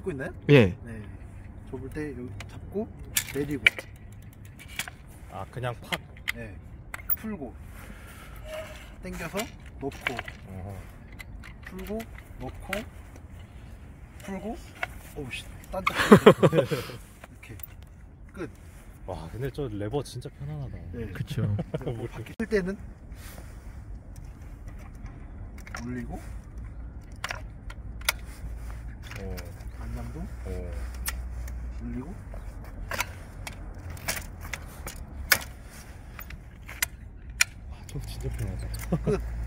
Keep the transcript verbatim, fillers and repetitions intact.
찍고 있나요? 예. 네. 접을 때 여기 잡고 내리고. 아 그냥 팍. 네. 풀고 당겨서 놓고. 어허. 풀고 놓고 풀고. 오우씨. 딴짝. 이렇게 끝. 와 근데 저 레버 진짜 편안하다. 네. 그쵸. 뭐 바뀔 때는 올리고 어. 반감도 어. 올리고 아, 저 진짜 편하다. 끝.